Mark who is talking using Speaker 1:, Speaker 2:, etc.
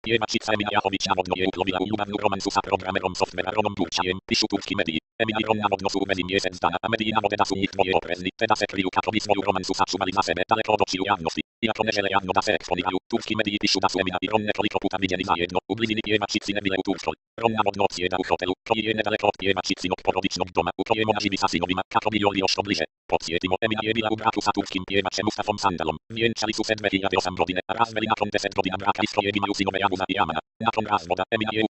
Speaker 1: Macica Emilia Jachowicz nawodno je uklowiła ulubanu romansusa programerom software'om Turciem, pišu turki medii. Emilii Ron nawodno su umezim jeseń zdana, a medii nawode da su nich dwoje oprezli, te da se kryju Katowic moju romansusa trzymali za sebe, daleko od oczu Janowski. Jak one źle Janno da se eksponiwają, turki medii pišu da su Emila i Ron nekroliko puta widzieli za jedno, ublizili je Macici Emile u Turczol. Ron nawodno odsieda u hotelu, kroi je nedaleko od je Macici nok porodicznog doma, u krojemo na żywi sasynovima, Katowi joli ošto bliže. Podsjetimo, Emilia je bila u braku sa turskim pjevačem Mustafom Sandalom. Vjenčali su se 2008 godine, a razveli nakon 10 godina braka i stroje imaju sinove Januza i Amana. Nakon razvoda, Emilia je